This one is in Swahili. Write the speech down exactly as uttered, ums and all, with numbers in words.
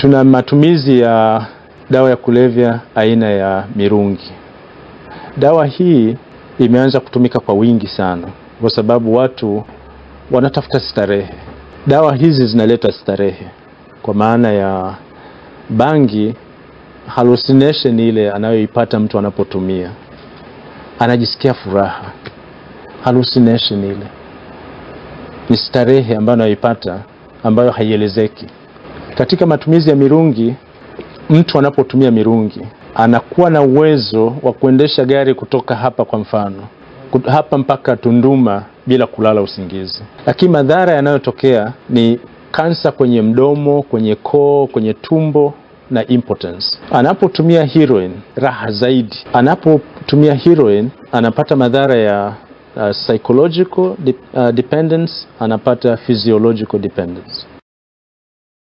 Tuna matumizi ya dawa ya kulevya aina ya mirungi. Dawa hii imeanza kutumika kwa wingi sana kwa sababu watu wanatafuta starehe. Dawa hizi zinaleta starehe kwa maana ya bangi, hallucination ile anayoipata mtu anapotumia, anajisikia furaha. Hallucination ile ni starehe ambayo anayoipata ambayo haielezeki. Katika matumizi ya mirungi, mtu anapotumia mirungi anakuwa na uwezo wa kuendesha gari kutoka hapa, kwa mfano hapa mpaka Tunduma bila kulala usingizi. Lakini madhara yanayotokea ni kansa kwenye mdomo, kwenye koo, kwenye tumbo na impotence. Anapotumia heroin raha zaidi. Anapotumia heroin anapata madhara ya uh, psychological de uh, dependence, anapata physiological dependence.